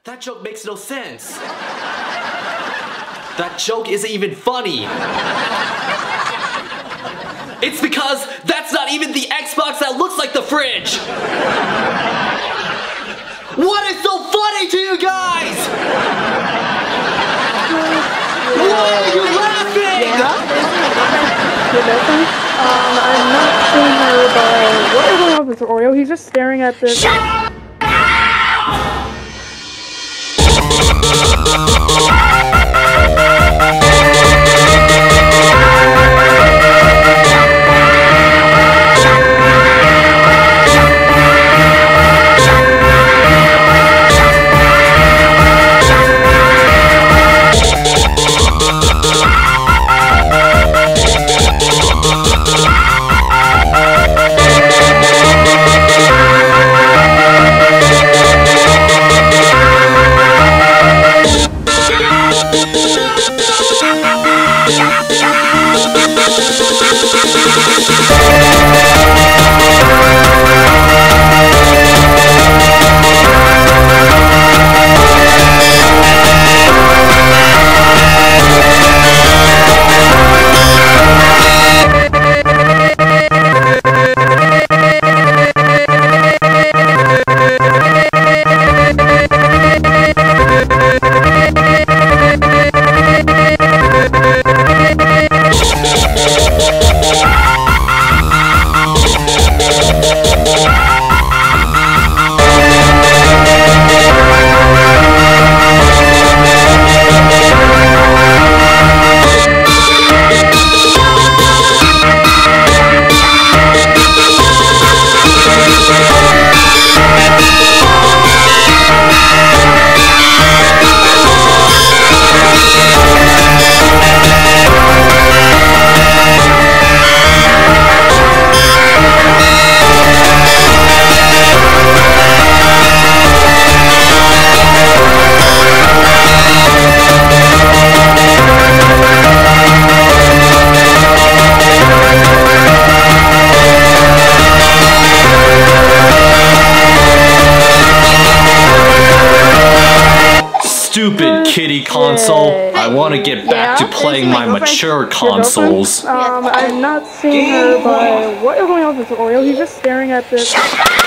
That joke makes no sense. That joke isn't even funny. It's because that's not even the Xbox that looks like the fridge. What is so funny to you guys? Why are you laughing? I'm not seeing her, but what is going on with Oreo? He's just staring at this. Stupid kitty console. I want to get back to playing my mature consoles. I'm not seeing her, but what is going on with Oreo? He's just staring at this.